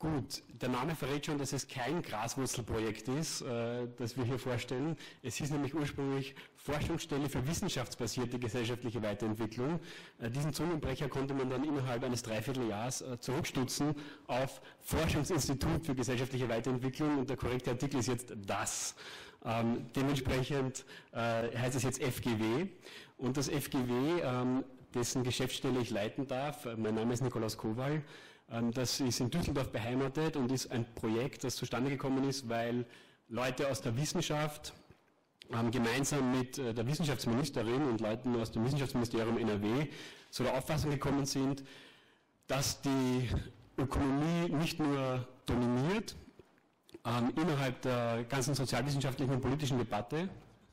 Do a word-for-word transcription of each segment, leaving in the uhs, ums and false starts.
Gut, der Name verrät schon, dass es kein Graswurzelprojekt ist, äh, das wir hier vorstellen. Es hieß nämlich ursprünglich Forschungsstelle für wissenschaftsbasierte gesellschaftliche Weiterentwicklung. Äh, diesen Zungenbrecher konnte man dann innerhalb eines Dreivierteljahres äh, zurückstutzen auf Forschungsinstitut für gesellschaftliche Weiterentwicklung und der korrekte Artikel ist jetzt das. Ähm, dementsprechend äh, heißt es jetzt F G W und das F G W, ähm, dessen Geschäftsstelle ich leiten darf, äh, mein Name ist Nikolaus Kowal. Das ist in Düsseldorf beheimatet und ist ein Projekt, das zustande gekommen ist, weil Leute aus der Wissenschaft ähm, gemeinsam mit äh, der Wissenschaftsministerin und Leuten aus dem Wissenschaftsministerium N R W zu der Auffassung gekommen sind, dass die Ökonomie nicht nur dominiert ähm, innerhalb der ganzen sozialwissenschaftlichen und politischen Debatte,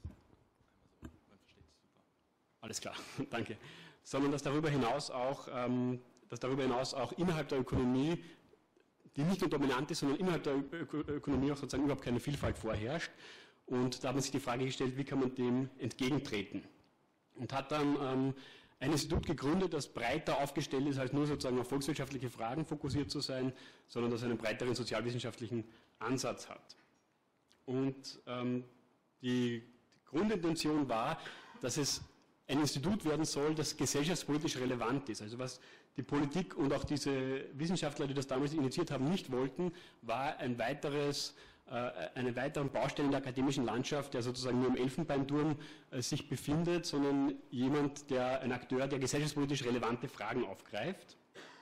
alles klar, danke, sondern dass darüber hinaus auch ähm, dass darüber hinaus auch innerhalb der Ökonomie, die nicht nur dominant ist, sondern innerhalb der Öko Ökonomie auch sozusagen überhaupt keine Vielfalt vorherrscht. Und da hat man sich die Frage gestellt, wie kann man dem entgegentreten? Und hat dann ähm, ein Institut gegründet, das breiter aufgestellt ist, als nur sozusagen auf volkswirtschaftliche Fragen fokussiert zu sein, sondern das einen breiteren sozialwissenschaftlichen Ansatz hat. Und ähm, die, die Grundintention war, dass es ein Institut werden soll, das gesellschaftspolitisch relevant ist. Also was die Politik und auch diese Wissenschaftler, die das damals initiiert haben, nicht wollten, war ein weiteres, äh, einen weiteren Baustein in der akademischen Landschaft, der sozusagen nur im Elfenbeinturm äh, sich befindet, sondern jemand, der, ein Akteur, der gesellschaftspolitisch relevante Fragen aufgreift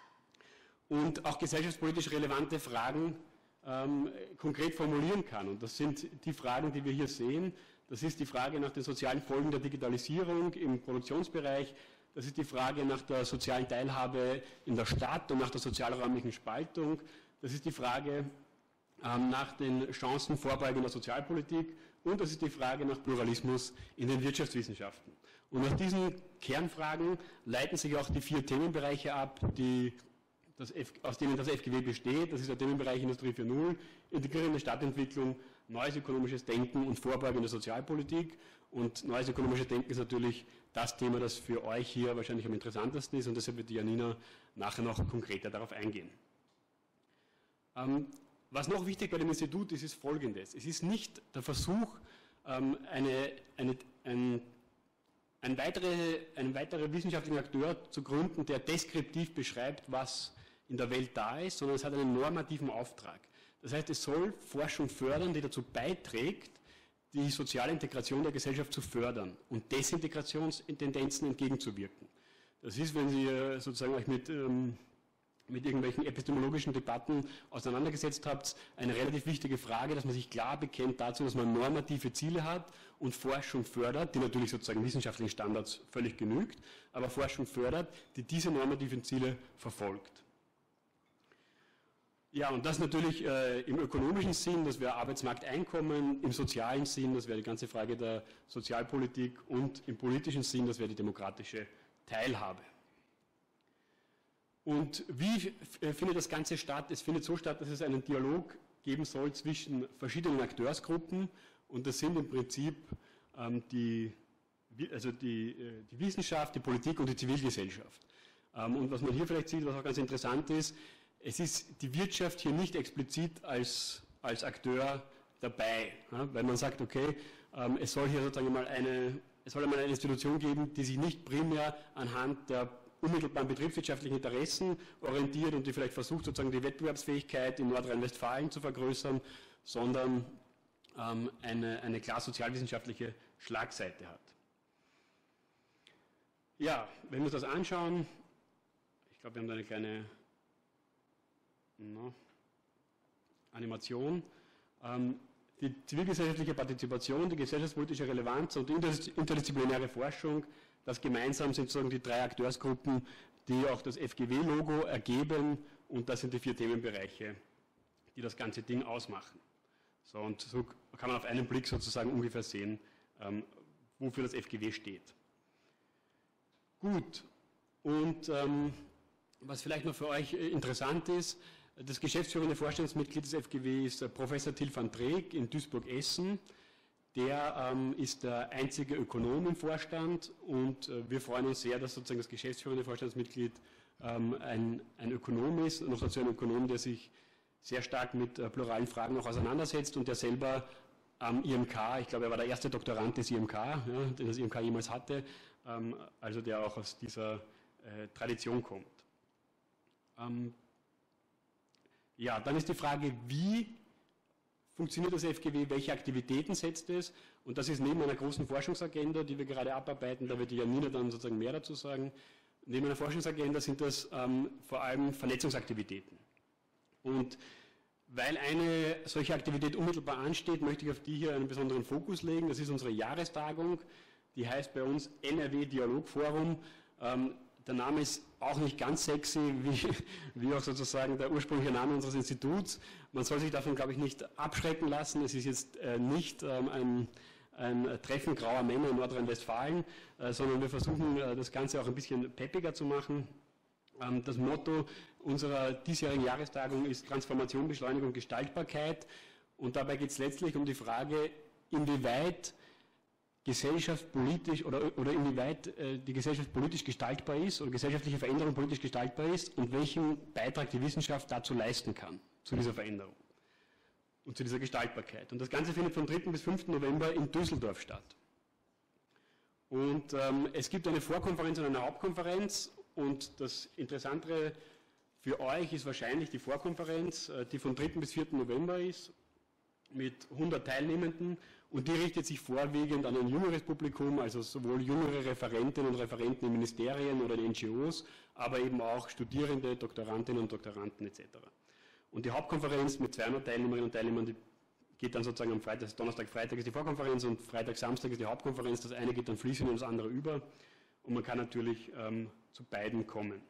und auch gesellschaftspolitisch relevante Fragen ähm, konkret formulieren kann. Und das sind die Fragen, die wir hier sehen. Das ist die Frage nach den sozialen Folgen der Digitalisierung im Produktionsbereich. Das ist die Frage nach der sozialen Teilhabe in der Stadt und nach der sozialräumlichen Spaltung. Das ist die Frage ähm, nach den Chancen Vorbeugung der Sozialpolitik. Und das ist die Frage nach Pluralismus in den Wirtschaftswissenschaften. Und aus diesen Kernfragen leiten sich auch die vier Themenbereiche ab, die das F, aus denen das F G W besteht. Das ist der Themenbereich Industrie vier Punkt null, integrierende Stadtentwicklung, neues ökonomisches Denken und Vorbeugung der Sozialpolitik. Und neues ökonomisches Denken ist natürlich das Thema, das für euch hier wahrscheinlich am interessantesten ist und deshalb wird die Janina nachher noch konkreter darauf eingehen. Ähm, was noch wichtig bei dem Institut ist, ist Folgendes. Es ist nicht der Versuch, ähm, eine, eine, ein, ein weitere, einen weiteren wissenschaftlichen Akteur zu gründen, der deskriptiv beschreibt, was in der Welt da ist, sondern es hat einen normativen Auftrag. Das heißt, es soll Forschung fördern, die dazu beiträgt, die soziale Integration der Gesellschaft zu fördern und Desintegrationstendenzen entgegenzuwirken. Das ist, wenn Sie sozusagen euch mit, ähm, mit irgendwelchen epistemologischen Debatten auseinandergesetzt habt, eine relativ wichtige Frage, dass man sich klar bekennt dazu, dass man normative Ziele hat und Forschung fördert, die natürlich sozusagen wissenschaftlichen Standards völlig genügt, aber Forschung fördert, die diese normativen Ziele verfolgt. Ja, und das natürlich äh, im ökonomischen Sinn, das wäre Arbeitsmarkteinkommen, im sozialen Sinn, das wäre die ganze Frage der Sozialpolitik und im politischen Sinn, das wäre die demokratische Teilhabe. Und wie äh, findet das Ganze statt? Es findet so statt, dass es einen Dialog geben soll zwischen verschiedenen Akteursgruppen und das sind im Prinzip ähm, die, also die, äh, die Wissenschaft, die Politik und die Zivilgesellschaft. Ähm, und was man hier vielleicht sieht, was auch ganz interessant ist, es ist die Wirtschaft hier nicht explizit als, als Akteur dabei, ja, weil man sagt, okay, ähm, es soll hier sozusagen mal eine, es soll einmal eine Institution geben, die sich nicht primär anhand der unmittelbaren betriebswirtschaftlichen Interessen orientiert und die vielleicht versucht, sozusagen die Wettbewerbsfähigkeit in Nordrhein-Westfalen zu vergrößern, sondern ähm, eine, eine klar sozialwissenschaftliche Schlagseite hat. Ja, wenn wir uns das anschauen, ich glaube, wir haben da eine kleine No. Animation. Ähm, die zivilgesellschaftliche Partizipation, die gesellschaftspolitische Relevanz und die interdisziplinäre Forschung, das gemeinsam sind sozusagen die drei Akteursgruppen, die auch das F G W-Logo ergeben und das sind die vier Themenbereiche, die das ganze Ding ausmachen. So, und so kann man auf einen Blick sozusagen ungefähr sehen, ähm, wofür das F G W steht. Gut, und ähm, was vielleicht noch für euch interessant ist, das geschäftsführende Vorstandsmitglied des F G W ist Professor Till van Dreek in Duisburg-Essen. Der ähm, ist der einzige Ökonom im Vorstand und äh, wir freuen uns sehr, dass sozusagen das geschäftsführende Vorstandsmitglied ähm, ein, ein Ökonom ist, noch dazu ein Ökonom, der sich sehr stark mit äh, pluralen Fragen auch auseinandersetzt und der selber am I M K, ich glaube, er war der erste Doktorand des I M K, ja, den das I M K jemals hatte, ähm, also der auch aus dieser äh, Tradition kommt. Ähm, ja, dann ist die Frage, wie funktioniert das F G W, welche Aktivitäten setzt es? Und das ist neben einer großen Forschungsagenda, die wir gerade abarbeiten, da wird die Janina dann sozusagen mehr dazu sagen, neben einer Forschungsagenda sind das ähm, vor allem Vernetzungsaktivitäten. Und weil eine solche Aktivität unmittelbar ansteht, möchte ich auf die hier einen besonderen Fokus legen. Das ist unsere Jahrestagung, die heißt bei uns N R W Dialogforum. Ähm, der Name ist auch nicht ganz sexy, wie, wie auch sozusagen der ursprüngliche Name unseres Instituts. Man soll sich davon, glaube ich, nicht abschrecken lassen. Es ist jetzt äh, nicht ähm, ein, ein Treffen grauer Männer in Nordrhein-Westfalen, äh, sondern wir versuchen, äh, das Ganze auch ein bisschen peppiger zu machen. Ähm, das Motto unserer diesjährigen Jahrestagung ist Transformation, Beschleunigung, Gestaltbarkeit. Und dabei geht es letztlich um die Frage, inwieweit Gesellschaft politisch oder, oder inwieweit äh, die Gesellschaft politisch gestaltbar ist oder gesellschaftliche Veränderung politisch gestaltbar ist und welchen Beitrag die Wissenschaft dazu leisten kann, zu dieser Veränderung und zu dieser Gestaltbarkeit. Und das Ganze findet vom dritten bis fünften November in Düsseldorf statt. Und ähm, es gibt eine Vorkonferenz und eine Hauptkonferenz und das Interessantere für euch ist wahrscheinlich die Vorkonferenz, äh, die vom dritten bis vierten November ist, mit hundert Teilnehmenden. Und die richtet sich vorwiegend an ein jüngeres Publikum, also sowohl jüngere Referentinnen und Referenten in Ministerien oder in N G Os, aber eben auch Studierende, Doktorandinnen und Doktoranden et cetera. Und die Hauptkonferenz mit zweihundert Teilnehmerinnen und Teilnehmern, die geht dann sozusagen am Freitag, Donnerstag, Freitag ist die Vorkonferenz und Freitag, Samstag ist die Hauptkonferenz. Das eine geht dann fließend in das andere über und man kann natürlich ähm, zu beiden kommen.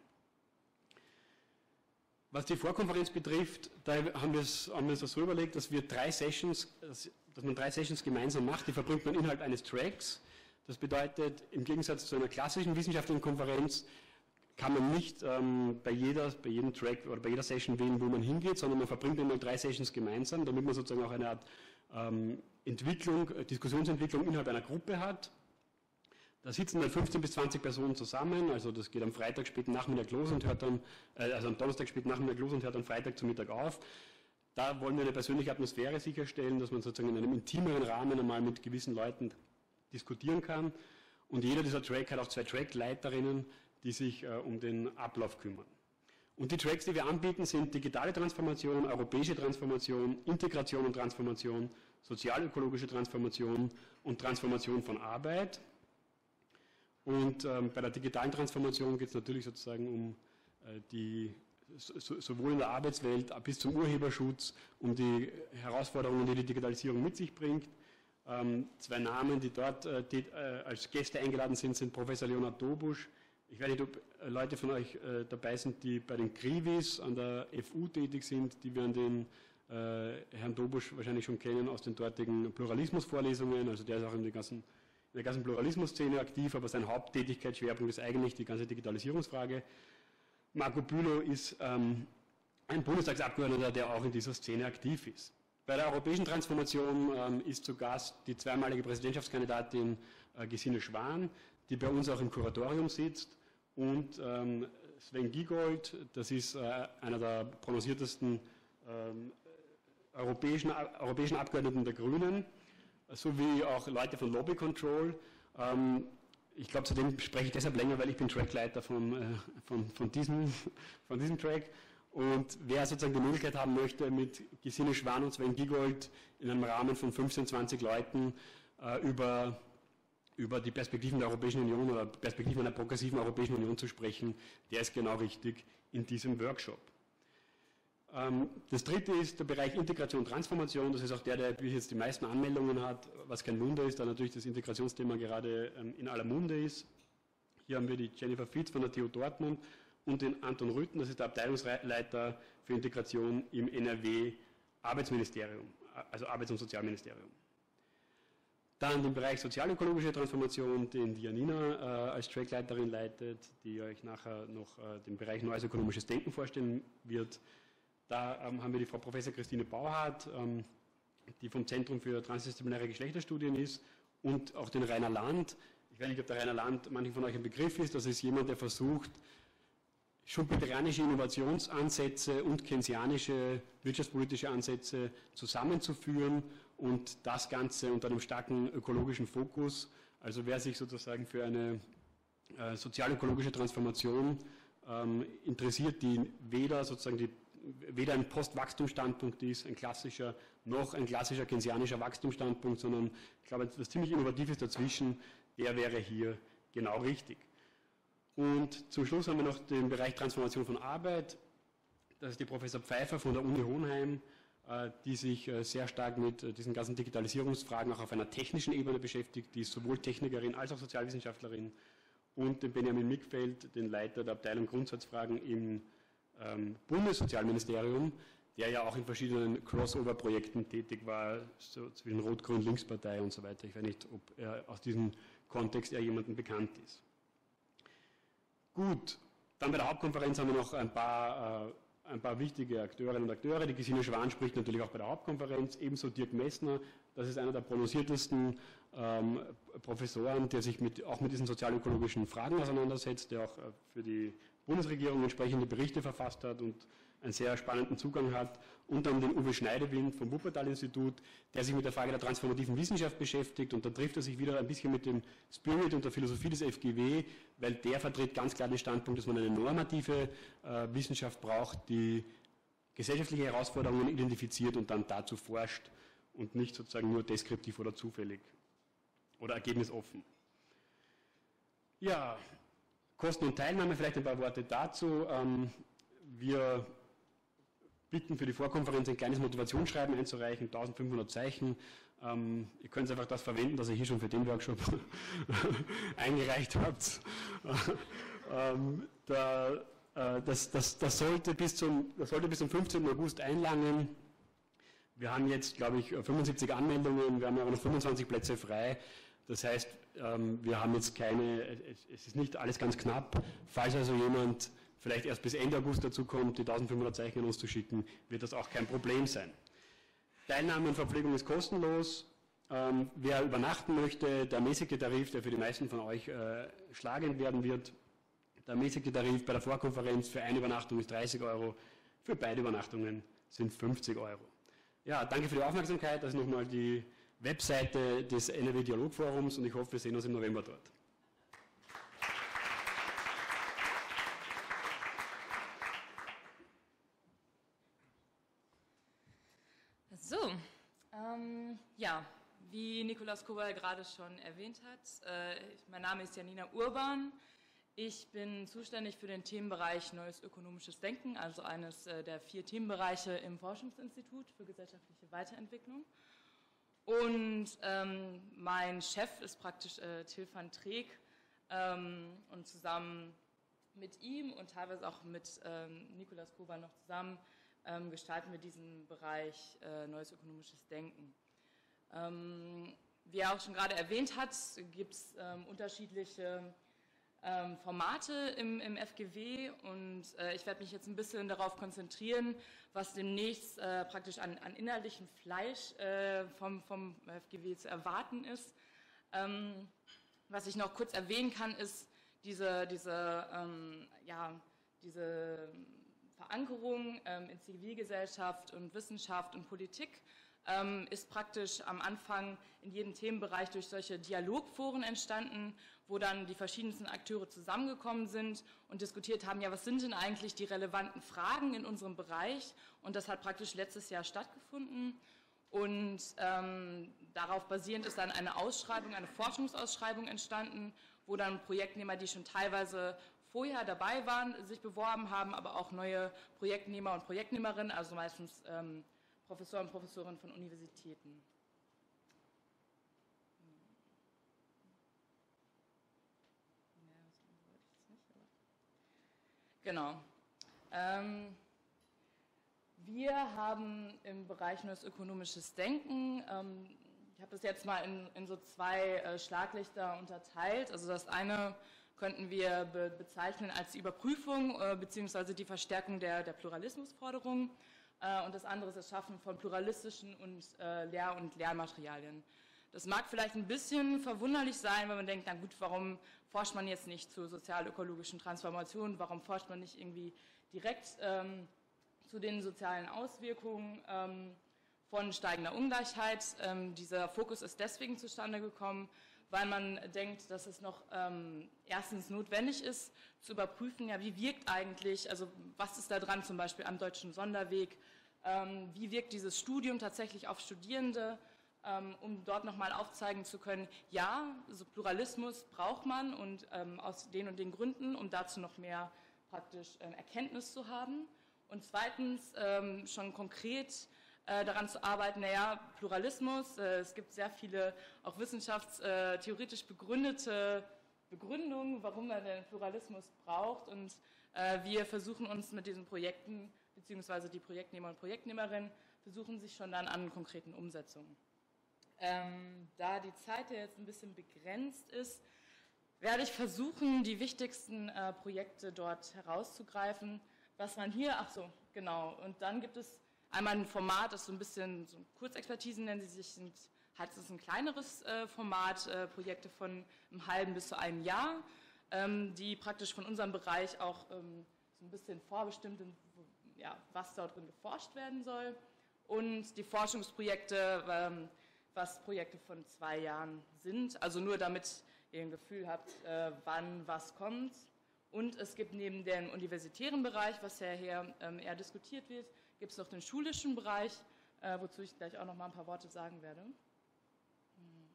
Was die Vorkonferenz betrifft, da haben wir, es, haben wir uns das so überlegt, dass wir drei Sessions, dass, dass man drei Sessions gemeinsam macht, die verbringt man innerhalb eines Tracks. Das bedeutet, im Gegensatz zu einer klassischen wissenschaftlichen Konferenz kann man nicht ähm, bei, jeder, bei jedem Track oder bei jeder Session wählen, wo man hingeht, sondern man verbringt einmal drei Sessions gemeinsam, damit man sozusagen auch eine Art ähm, Entwicklung, Diskussionsentwicklung innerhalb einer Gruppe hat. Da sitzen dann fünfzehn bis zwanzig Personen zusammen, also das geht am Freitag späten Nachmittag los und hört dann, äh, also am Donnerstag späten Nachmittag los und hört dann Freitag zum Mittag auf. Da wollen wir eine persönliche Atmosphäre sicherstellen, dass man sozusagen in einem intimeren Rahmen einmal mit gewissen Leuten diskutieren kann. Und jeder dieser Track hat auch zwei Trackleiterinnen, die sich äh, um den Ablauf kümmern. Und die Tracks, die wir anbieten, sind digitale Transformation, europäische Transformation, Integration und Transformation, sozialökologische Transformation und Transformation von Arbeit. Und ähm, bei der digitalen Transformation geht es natürlich sozusagen um äh, die, so, sowohl in der Arbeitswelt bis zum Urheberschutz, um die Herausforderungen, die die Digitalisierung mit sich bringt. Ähm, zwei Namen, die dort äh, die, äh, als Gäste eingeladen sind, sind Professor Leonhard Dobusch. Ich weiß nicht, ob äh, Leute von euch äh, dabei sind, die bei den Krivis an der F U tätig sind, die werden den äh, Herrn Dobusch wahrscheinlich schon kennen aus den dortigen Pluralismusvorlesungen, also der ist auch in den ganzen in der ganzen Pluralismusszene aktiv, aber sein Haupttätigkeitsschwerpunkt ist eigentlich die ganze Digitalisierungsfrage. Marco Bülow ist ähm, ein Bundestagsabgeordneter, der auch in dieser Szene aktiv ist. Bei der europäischen Transformation ähm, ist zu Gast die zweimalige Präsidentschaftskandidatin äh, Gesine Schwan, die bei uns auch im Kuratorium sitzt, und ähm, Sven Giegold, das ist äh, einer der prononciertesten ähm, europäischen, europäischen Abgeordneten der Grünen, sowie auch Leute von Lobby Control. Ähm, ich glaube, zu dem spreche ich deshalb länger, weil ich bin Trackleiter von, äh, von, von, diesem, von diesem Track. Und wer sozusagen die Möglichkeit haben möchte, mit Gesine Schwan und Sven Giegold in einem Rahmen von fünfzehn, zwanzig Leuten äh, über, über die Perspektiven der Europäischen Union oder Perspektiven einer progressiven Europäischen Union zu sprechen, der ist genau richtig in diesem Workshop. Das dritte ist der Bereich Integration und Transformation. Das ist auch der, der jetzt die meisten Anmeldungen hat, was kein Wunder ist, da natürlich das Integrationsthema gerade in aller Munde ist. Hier haben wir die Jennifer Fitz von der T U Dortmund und den Anton Rütten, das ist der Abteilungsleiter für Integration im N R W Arbeitsministerium, also Arbeits- und Sozialministerium. Dann den Bereich sozialökologische Transformation, den die Janina äh, als Trackleiterin leitet, die euch nachher noch äh, den Bereich neues ökonomisches Denken vorstellen wird. Da ähm, haben wir die Frau Professor Christine Bauhardt, ähm, die vom Zentrum für transdisziplinäre Geschlechterstudien ist, und auch den Rainer Land. Ich weiß nicht, ob der Rainer Land manchen von euch ein Begriff ist. Das ist jemand, der versucht, schumpeterianische Innovationsansätze und keynesianische wirtschaftspolitische Ansätze zusammenzuführen und das Ganze unter einem starken ökologischen Fokus. Also wer sich sozusagen für eine äh, sozial-ökologische Transformation ähm, interessiert, die weder sozusagen die, weder ein Post-Wachstumsstandpunkt ist, ein klassischer, noch ein klassischer keynesianischer Wachstumsstandpunkt, sondern ich glaube, etwas ziemlich Innovatives dazwischen, der wäre hier genau richtig. Und zum Schluss haben wir noch den Bereich Transformation von Arbeit. Das ist die Professor Pfeiffer von der Uni Hohenheim, die sich sehr stark mit diesen ganzen Digitalisierungsfragen auch auf einer technischen Ebene beschäftigt. Die ist sowohl Technikerin als auch Sozialwissenschaftlerin. Und den Benjamin Mickfeld, den Leiter der Abteilung Grundsatzfragen im ähm, Bundessozialministerium, der ja auch in verschiedenen Crossover-Projekten tätig war, so zwischen Rot-Grün-Linkspartei und so weiter. Ich weiß nicht, ob er aus diesem Kontext eher jemandem bekannt ist. Gut, dann bei der Hauptkonferenz haben wir noch ein paar, äh, ein paar wichtige Akteurinnen und Akteure. Die Gesine Schwan spricht natürlich auch bei der Hauptkonferenz, ebenso Dirk Messner, das ist einer der prononciertesten ähm, Professoren, der sich mit, auch mit diesen sozialökologischen Fragen auseinandersetzt, der auch äh, für die Bundesregierung entsprechende Berichte verfasst hat und einen sehr spannenden Zugang hat, und dann den Uwe Schneidewind vom Wuppertal-Institut, der sich mit der Frage der transformativen Wissenschaft beschäftigt, und da trifft er sich wieder ein bisschen mit dem Spirit und der Philosophie des F G W, weil der vertritt ganz klar den Standpunkt, dass man eine normative äh, Wissenschaft braucht, die gesellschaftliche Herausforderungen identifiziert und dann dazu forscht und nicht sozusagen nur deskriptiv oder zufällig oder ergebnisoffen. Ja, Kosten und Teilnahme, vielleicht ein paar Worte dazu. Ähm, wir bitten für die Vorkonferenz ein kleines Motivationsschreiben einzureichen, eintausendfünfhundert Zeichen. Ähm, ihr könnt einfach das verwenden, das ihr hier schon für den Workshop eingereicht habt. ähm, da, äh, das, das, das, sollte bis zum, das sollte bis zum fünfzehnten August einlangen. Wir haben jetzt, glaube ich, fünfundsiebzig Anmeldungen, wir haben aber noch fünfundzwanzig Plätze frei. Das heißt, ähm, wir haben jetzt keine, es ist nicht alles ganz knapp. Falls also jemand vielleicht erst bis Ende August dazu kommt, die eintausendfünfhundert Zeichen an uns zu schicken, wird das auch kein Problem sein. Teilnahme und Verpflegung ist kostenlos. Ähm, wer übernachten möchte, der mäßige Tarif, der für die meisten von euch äh, schlagend werden wird, der mäßige Tarif bei der Vorkonferenz für eine Übernachtung ist dreißig Euro, für beide Übernachtungen sind fünfzig Euro. Ja, danke für die Aufmerksamkeit. Das ist nochmal die Webseite des N R W Dialogforums und ich hoffe, wir sehen uns im November dort. So, ähm, ja, wie Nikolaus Kowal gerade schon erwähnt hat, äh, mein Name ist Janina Urban. Ich bin zuständig für den Themenbereich Neues ökonomisches Denken, also eines äh, der vier Themenbereiche im Forschungsinstitut für gesellschaftliche Weiterentwicklung. Und ähm, mein Chef ist praktisch äh, Till van Treek ähm, und zusammen mit ihm und teilweise auch mit ähm, Nikolaus Kowal noch zusammen ähm, gestalten wir diesen Bereich äh, Neues ökonomisches Denken. Ähm, wie er auch schon gerade erwähnt hat, gibt es ähm, unterschiedliche ähm, Formate im, im F G W und äh, ich werde mich jetzt ein bisschen darauf konzentrieren, was demnächst äh, praktisch an, an inhaltlichem Fleisch äh, vom, vom F G W zu erwarten ist. Ähm, was ich noch kurz erwähnen kann, ist diese, diese, ähm, ja, diese Verankerung ähm, in Zivilgesellschaft und Wissenschaft und Politik ähm, ist praktisch am Anfang in jedem Themenbereich durch solche Dialogforen entstanden, wo dann die verschiedensten Akteure zusammengekommen sind und diskutiert haben, ja, was sind denn eigentlich die relevanten Fragen in unserem Bereich? Und das hat praktisch letztes Jahr stattgefunden. Und ähm, darauf basierend ist dann eine Ausschreibung, eine Forschungsausschreibung entstanden, wo dann Projektnehmer, die schon teilweise vorher dabei waren, sich beworben haben, aber auch neue Projektnehmer und Projektnehmerinnen, also meistens ähm, Professoren und Professorinnen von Universitäten. Genau. Ähm, wir haben im Bereich Neues ökonomisches Denken, ähm, ich habe das jetzt mal in, in so zwei äh, Schlaglichter unterteilt. Also das eine könnten wir be bezeichnen als die Überprüfung äh, bzw. die Verstärkung der, der Pluralismusforderung äh, und das andere ist das Schaffen von pluralistischen und äh, Lehr- und Lernmaterialien. Das mag vielleicht ein bisschen verwunderlich sein, wenn man denkt, na gut, warum forscht man jetzt nicht zu sozial-ökologischen Transformationen, warum forscht man nicht irgendwie direkt ähm, zu den sozialen Auswirkungen ähm, von steigender Ungleichheit. Ähm, dieser Fokus ist deswegen zustande gekommen, weil man denkt, dass es noch ähm, erstens notwendig ist, zu überprüfen, ja, wie wirkt eigentlich, also was ist da dran zum Beispiel am Deutschen Sonderweg, ähm, wie wirkt dieses Studium tatsächlich auf Studierende, ähm, um dort nochmal aufzeigen zu können, ja, also Pluralismus braucht man und ähm, aus den und den Gründen, um dazu noch mehr praktisch ähm, Erkenntnis zu haben. Und zweitens ähm, schon konkret äh, daran zu arbeiten, naja, Pluralismus, äh, es gibt sehr viele auch wissenschaftstheoretisch begründete Begründungen, warum man den Pluralismus braucht, und äh, wir versuchen uns mit diesen Projekten, beziehungsweise die Projektnehmer und Projektnehmerinnen versuchen sich schon dann an konkreten Umsetzungen. Ähm, da die Zeit ja jetzt ein bisschen begrenzt ist, werde ich versuchen, die wichtigsten äh, Projekte dort herauszugreifen. Was man hier, ach so, genau, und dann gibt es einmal ein Format, das so ein bisschen, so Kurzexpertisen nennen sie sich, sind, halt, es ist ein kleineres äh, Format, äh, Projekte von einem halben bis zu einem Jahr, ähm, die praktisch von unserem Bereich auch ähm, so ein bisschen vorbestimmt sind, ja, was dort drin geforscht werden soll, und die Forschungsprojekte, ähm, was Projekte von zwei Jahren sind, also nur damit ihr ein Gefühl habt, äh, wann was kommt. Und es gibt neben dem universitären Bereich, was ja hier ähm, eher diskutiert wird, gibt es noch den schulischen Bereich, äh, wozu ich gleich auch noch mal ein paar Worte sagen werde. Hm.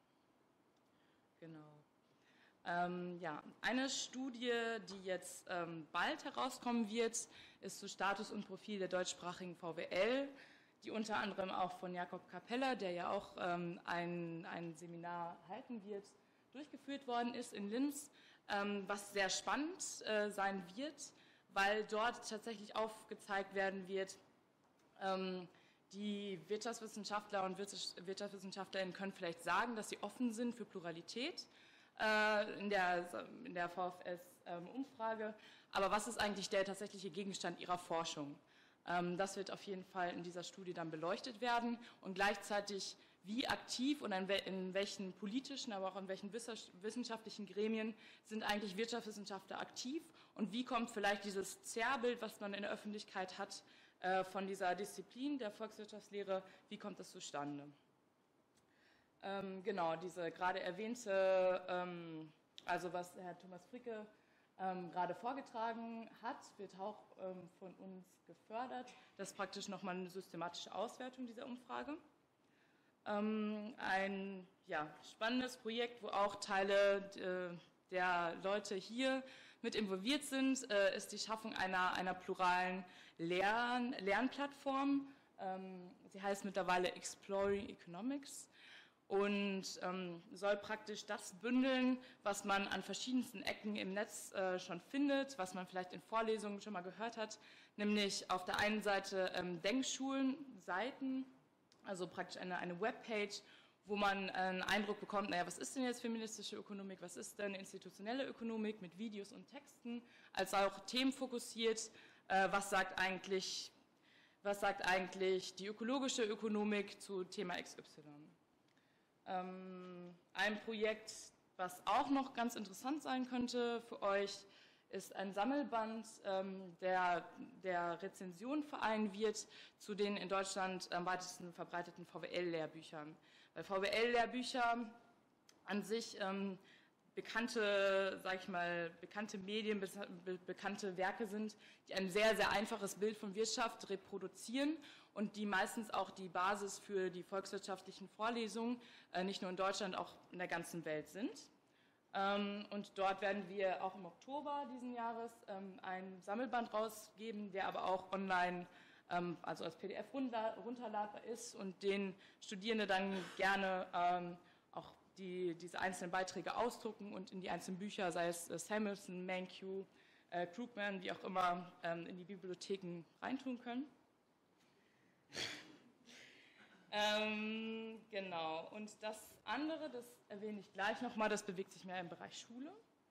Genau. Ähm, ja, eine Studie, die jetzt ähm, bald herauskommen wird, ist zu Status und Profil der deutschsprachigen V W L, die unter anderem auch von Jakob Kappeller, der ja auch ähm, ein, ein Seminar halten wird, durchgeführt worden ist in Linz. Ähm, was sehr spannend äh, sein wird, weil dort tatsächlich aufgezeigt werden wird, ähm, die Wirtschaftswissenschaftler und Wirtschaftswissenschaftlerinnen können vielleicht sagen, dass sie offen sind für Pluralität äh, in der, in der V F S-Umfrage, ähm, aber was ist eigentlich der tatsächliche Gegenstand ihrer Forschung? Ähm, das wird auf jeden Fall in dieser Studie dann beleuchtet werden, und gleichzeitig wie aktiv und in welchen politischen, aber auch in welchen wissenschaftlichen Gremien sind eigentlich Wirtschaftswissenschaftler aktiv, und wie kommt vielleicht dieses Zerrbild, was man in der Öffentlichkeit hat, von dieser Disziplin der Volkswirtschaftslehre, wie kommt das zustande? Ähm, genau, diese gerade erwähnte, ähm, also was Herr Thomas Fricke ähm, gerade vorgetragen hat, wird auch ähm, von uns gefördert. Das ist praktisch nochmal eine systematische Auswertung dieser Umfrage. Ähm, ein ja, spannendes Projekt, wo auch Teile äh, der Leute hier mit involviert sind, äh, ist die Schaffung einer, einer pluralen Lern Lernplattform. Ähm, sie heißt mittlerweile Exploring Economics und ähm, soll praktisch das bündeln, was man an verschiedensten Ecken im Netz äh, schon findet, was man vielleicht in Vorlesungen schon mal gehört hat, nämlich auf der einen Seite ähm, Denkschulen, Seiten, also praktisch eine, eine Webpage, wo man einen Eindruck bekommt, naja, was ist denn jetzt feministische Ökonomik, was ist denn institutionelle Ökonomik mit Videos und Texten, als auch themenfokussiert, äh, was sagt eigentlich, was sagt eigentlich die ökologische Ökonomik zu Thema X Y. Ähm, ein Projekt, was auch noch ganz interessant sein könnte für euch, ist ein Sammelband, ähm, der der Rezension vereinen wird zu den in Deutschland am weitesten verbreiteten V W L-Lehrbüchern. Weil V W L-Lehrbücher an sich ähm, bekannte, sag ich mal, bekannte Medien, be bekannte Werke sind, die ein sehr, sehr einfaches Bild von Wirtschaft reproduzieren und die meistens auch die Basis für die volkswirtschaftlichen Vorlesungen, äh, nicht nur in Deutschland, auch in der ganzen Welt sind. Ähm, und dort werden wir auch im Oktober diesen Jahres ähm, ein Sammelband rausgeben, der aber auch online, ähm, also als P D F runter, runterladbar ist und den Studierende dann gerne ähm, auch die, diese einzelnen Beiträge ausdrucken und in die einzelnen Bücher, sei es äh, Samuelson, Mankiw, äh, Krugman, wie auch immer, ähm, in die Bibliotheken reintun können. Ähm, genau, und das andere, das erwähne ich gleich nochmal, das bewegt sich mehr im Bereich Schule.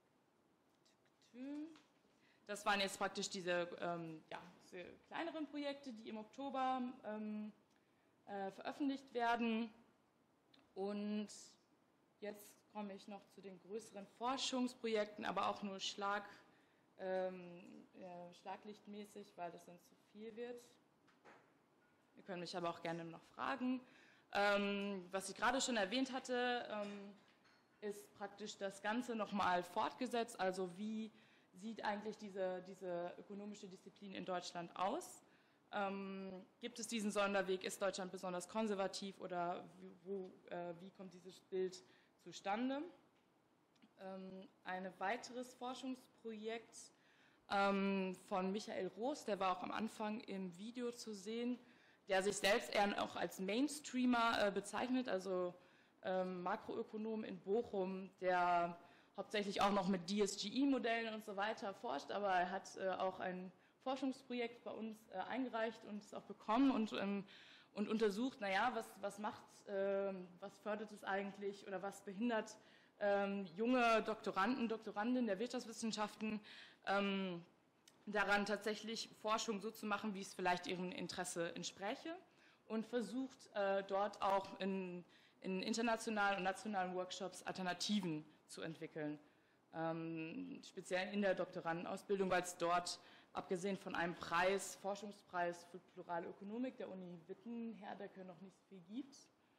Das waren jetzt praktisch diese, ähm, ja, diese kleineren Projekte, die im Oktober ähm, äh, veröffentlicht werden. Und jetzt komme ich noch zu den größeren Forschungsprojekten, aber auch nur Schlag, ähm, äh, schlaglichtmäßig, weil das sonst zu viel wird. Ihr könnt mich aber auch gerne noch fragen. Ähm, was ich gerade schon erwähnt hatte, ähm, ist praktisch das Ganze nochmal fortgesetzt. Also wie sieht eigentlich diese, diese ökonomische Disziplin in Deutschland aus? Ähm, gibt es diesen Sonderweg? Ist Deutschland besonders konservativ oder wie, wo, äh, wie kommt dieses Bild zustande? Ähm, ein weiteres Forschungsprojekt ähm, von Michael Roos, der war auch am Anfang im Video zu sehen, der sich selbst eher auch als Mainstreamer äh, bezeichnet, also ähm, Makroökonom in Bochum, der hauptsächlich auch noch mit D S G E-Modellen und so weiter forscht, aber er hat äh, auch ein Forschungsprojekt bei uns äh, eingereicht und es auch bekommen und, ähm, und untersucht, naja, was, was macht, äh, was fördert es eigentlich oder was behindert ähm, junge Doktoranden, Doktorandinnen der Wirtschaftswissenschaften ähm, daran, tatsächlich Forschung so zu machen, wie es vielleicht ihrem Interesse entspräche und versucht äh, dort auch in, in internationalen und nationalen Workshops Alternativen zu entwickeln, ähm, speziell in der Doktorandenausbildung, weil es dort, abgesehen von einem Preis, Forschungspreis für plurale Ökonomik der Uni Witten-Herdecke, noch nicht so viel gibt.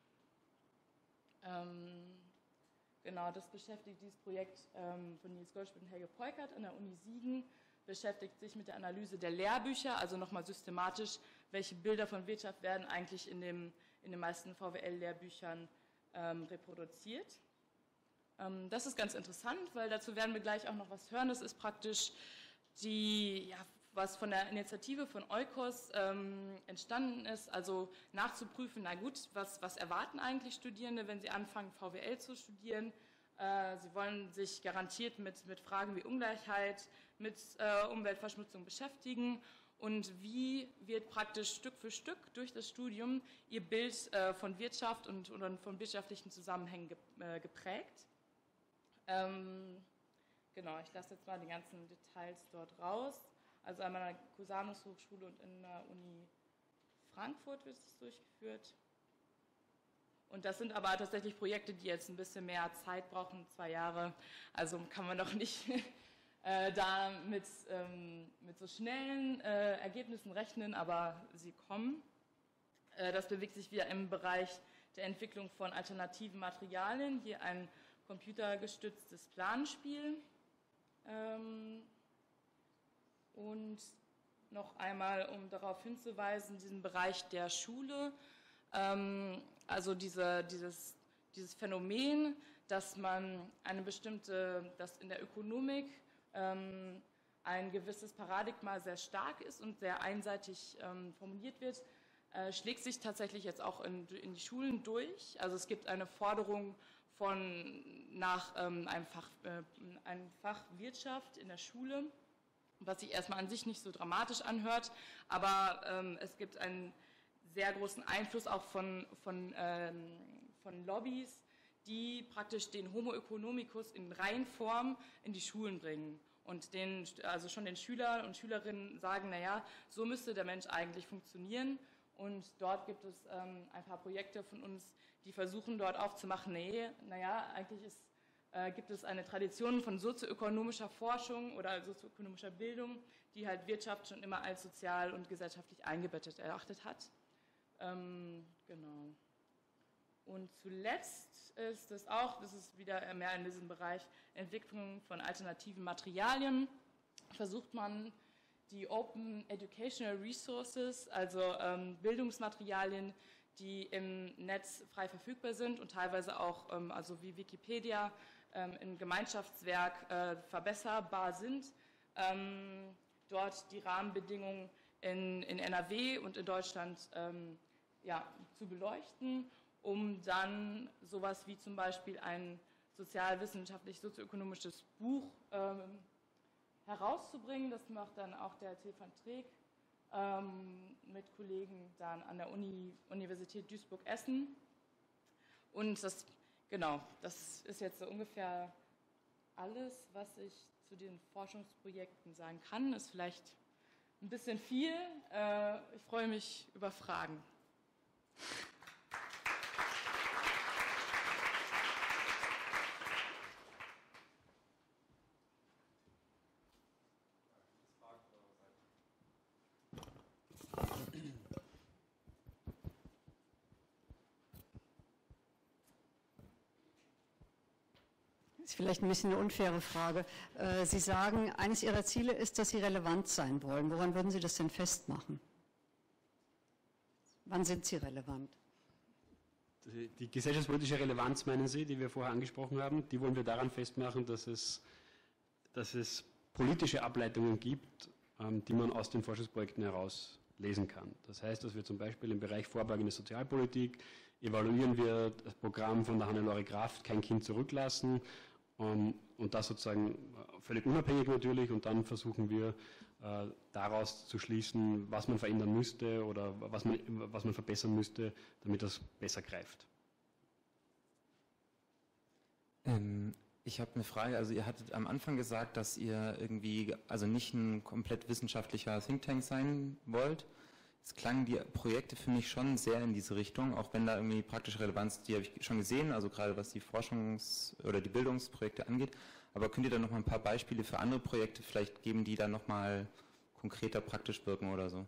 Ähm, genau, das beschäftigt dieses Projekt ähm, von Nils Goldschmidt und Helge Peukert an der Uni Siegen, beschäftigt sich mit der Analyse der Lehrbücher, also nochmal systematisch, welche Bilder von Wirtschaft werden eigentlich in, dem, in den meisten V W L-Lehrbüchern ähm, reproduziert. Ähm, das ist ganz interessant, weil dazu werden wir gleich auch noch was hören. Das ist praktisch die, ja, was von der Initiative von Oikos ähm, entstanden ist, also nachzuprüfen, na gut, was, was erwarten eigentlich Studierende, wenn sie anfangen, V W L zu studieren. Äh, sie wollen sich garantiert mit, mit Fragen wie Ungleichheit, mit äh, Umweltverschmutzung beschäftigen und wie wird praktisch Stück für Stück durch das Studium ihr Bild äh, von Wirtschaft und, und von wirtschaftlichen Zusammenhängen ge, äh, geprägt. Ähm, genau, ich lasse jetzt mal die ganzen Details dort raus. Also einmal an der Cusanus Hochschule und in der Uni Frankfurt wird es durchgeführt. Und das sind aber tatsächlich Projekte, die jetzt ein bisschen mehr Zeit brauchen, zwei Jahre. Also kann man doch nicht äh, da mit, ähm, mit so schnellen äh, Ergebnissen rechnen, aber sie kommen. Äh, das bewegt sich wieder im Bereich der Entwicklung von alternativen Materialien. Hier ein computergestütztes Planspiel. Ähm, und noch einmal, um darauf hinzuweisen, diesen Bereich der Schule. Ähm, also diese, dieses, dieses Phänomen, dass man eine bestimmte, dass in der Ökonomik ähm, ein gewisses Paradigma sehr stark ist und sehr einseitig ähm, formuliert wird, äh, schlägt sich tatsächlich jetzt auch in, in die Schulen durch. Also es gibt eine Forderung von nach ähm, einem, Fach, äh, einem Fach Wirtschaft in der Schule, was sich erstmal an sich nicht so dramatisch anhört, aber ähm, es gibt einen sehr großen Einfluss auch von, von, ähm, von Lobbys, die praktisch den Homo economicus in Reinform in die Schulen bringen und den, also schon den Schülern und Schülerinnen sagen, naja, so müsste der Mensch eigentlich funktionieren. Und dort gibt es ähm, ein paar Projekte von uns, die versuchen dort aufzumachen, nee, naja, eigentlich ist, äh, gibt es eine Tradition von sozioökonomischer Forschung oder sozioökonomischer Bildung, die halt Wirtschaft schon immer als sozial und gesellschaftlich eingebettet erachtet hat. Ähm, genau. Und zuletzt ist es auch, das ist wieder mehr in diesem Bereich Entwicklung von alternativen Materialien, versucht man die Open Educational Resources, also ähm, Bildungsmaterialien, die im Netz frei verfügbar sind und teilweise auch, ähm, also wie Wikipedia, ähm, im Gemeinschaftswerk äh, verbesserbar sind, ähm, dort die Rahmenbedingungen in, in N R W und in Deutschland ähm, ja, zu beleuchten, um dann sowas wie zum Beispiel ein sozialwissenschaftlich-sozioökonomisches Buch ähm, herauszubringen. Das macht dann auch der Till van Treek ähm, mit Kollegen dann an der Uni, Universität Duisburg-Essen. Und das, genau, das ist jetzt so ungefähr alles, was ich zu den Forschungsprojekten sagen kann. Ist vielleicht ein bisschen viel. Äh, ich freue mich über Fragen. ist vielleicht ein bisschen eine unfaire Frage. Sie sagen, eines Ihrer Ziele ist, dass Sie relevant sein wollen. Woran würden Sie das denn festmachen? Wann sind Sie relevant? Die, die gesellschaftspolitische Relevanz, meinen Sie, die wir vorher angesprochen haben, die wollen wir daran festmachen, dass es, dass es politische Ableitungen gibt, ähm, die man aus den Forschungsprojekten heraus lesen kann. Das heißt, dass wir zum Beispiel im Bereich vorbeugende Sozialpolitik evaluieren wir das Programm von der Hannelore Kraft, Kein Kind zurücklassen, um, und das sozusagen völlig unabhängig natürlich, und dann versuchen wir äh, daraus zu schließen, was man verändern müsste oder was man, was man verbessern müsste, damit das besser greift. Ähm, ich habe eine Frage, also ihr hattet am Anfang gesagt, dass ihr irgendwie, also nicht ein komplett wissenschaftlicher Think Tank sein wollt. Es klangen die Projekte für mich schon sehr in diese Richtung, auch wenn da irgendwie praktische Relevanz, die habe ich schon gesehen, also gerade was die Forschungs- oder die Bildungsprojekte angeht. Aber könnt ihr da noch mal ein paar Beispiele für andere Projekte vielleicht geben, die dann noch mal konkreter praktisch wirken oder so?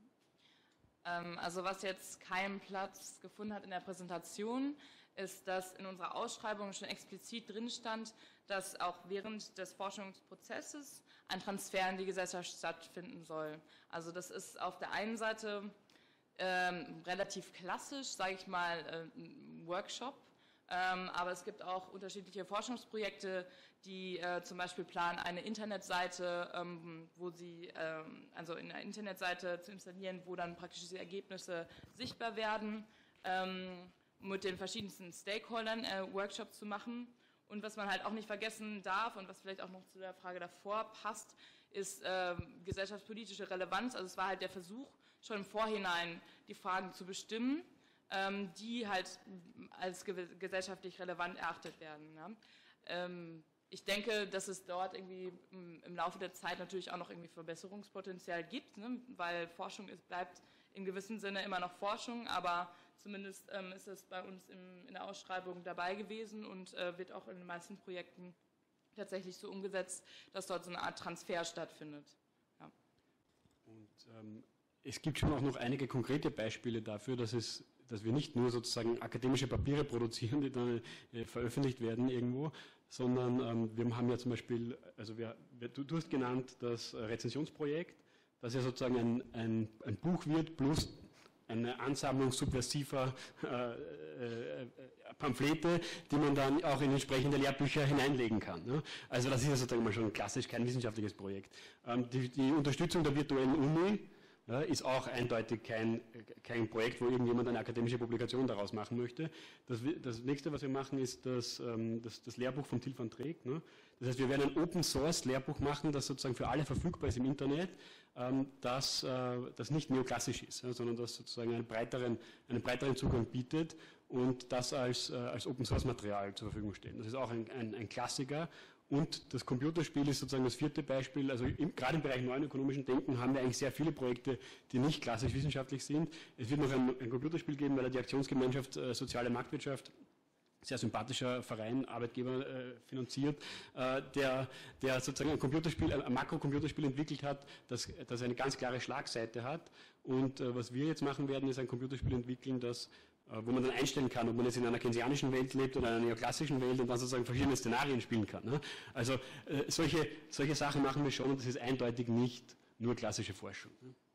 Ähm, also was jetzt keinen Platz gefunden hat in der Präsentation, ist, dass in unserer Ausschreibung schon explizit drin stand, dass auch während des Forschungsprozesses ein Transfer in die Gesellschaft stattfinden soll. Also das ist auf der einen Seite ähm, relativ klassisch, sage ich mal, äh, ein Workshop, ähm, aber es gibt auch unterschiedliche Forschungsprojekte, die äh, zum Beispiel planen, eine Internetseite, ähm, wo sie, ähm, also in einer Internetseite zu installieren, wo dann praktisch diese Ergebnisse sichtbar werden, ähm, mit den verschiedensten Stakeholdern äh, Workshops zu machen. Und was man halt auch nicht vergessen darf und was vielleicht auch noch zu der Frage davor passt, ist äh, gesellschaftspolitische Relevanz. Also es war halt der Versuch, schon im Vorhinein die Fragen zu bestimmen, ähm, die halt als ge gesellschaftlich relevant erachtet werden. Ja. Ähm, ich denke, dass es dort irgendwie im Laufe der Zeit natürlich auch noch irgendwie Verbesserungspotenzial gibt, ne, weil Forschung ist, bleibt in gewissem Sinne immer noch Forschung, aber zumindest ähm, ist es bei uns im, in der Ausschreibung dabei gewesen und äh, wird auch in den meisten Projekten tatsächlich so umgesetzt, dass dort so eine Art Transfer stattfindet. Ja. Und ähm, es gibt schon auch noch einige konkrete Beispiele dafür, dass, es, dass wir nicht nur sozusagen akademische Papiere produzieren, die dann äh, veröffentlicht werden irgendwo, sondern ähm, wir haben ja zum Beispiel, also wir, wir, du, du hast genannt das Rezensionsprojekt, das ja sozusagen ein, ein, ein Buch wird plus eine Ansammlung subversiver äh, äh, Pamphlete, die man dann auch in entsprechende Lehrbücher hineinlegen kann. Ne? Also das ist ja sozusagen mal schon klassisch kein wissenschaftliches Projekt. Ähm, die, die Unterstützung der virtuellen Uni ja, ist auch eindeutig kein, kein Projekt, wo irgendjemand eine akademische Publikation daraus machen möchte. Das, das nächste, was wir machen, ist das, ähm, das, das Lehrbuch von Till van Treek. Ne? Das heißt, wir werden ein Open-Source-Lehrbuch machen, das sozusagen für alle verfügbar ist im Internet, ähm, das, äh, das nicht neoklassisch ist, ja, sondern das sozusagen einen breiteren, einen breiteren Zugang bietet und das als, äh, als Open-Source-Material zur Verfügung steht. Das ist auch ein, ein, ein Klassiker. Und das Computerspiel ist sozusagen das vierte Beispiel. Also im, gerade im Bereich neuen ökonomischen Denken haben wir eigentlich sehr viele Projekte, die nicht klassisch wissenschaftlich sind. Es wird noch ein, ein Computerspiel geben, weil die Aktionsgemeinschaft äh, Soziale Marktwirtschaft, sehr sympathischer Verein, Arbeitgeber äh, finanziert, äh, der, der sozusagen ein Computerspiel, ein Makro-Computerspiel entwickelt hat, das, das eine ganz klare Schlagseite hat. Und äh, was wir jetzt machen werden, ist ein Computerspiel entwickeln, das wo man dann einstellen kann, ob man jetzt in einer keynesianischen Welt lebt oder in einer neoklassischen Welt und dann sozusagen verschiedene Szenarien spielen kann. Ne? Also äh, solche, solche Sachen machen wir schon und das ist eindeutig nicht nur klassische Forschung. Ne?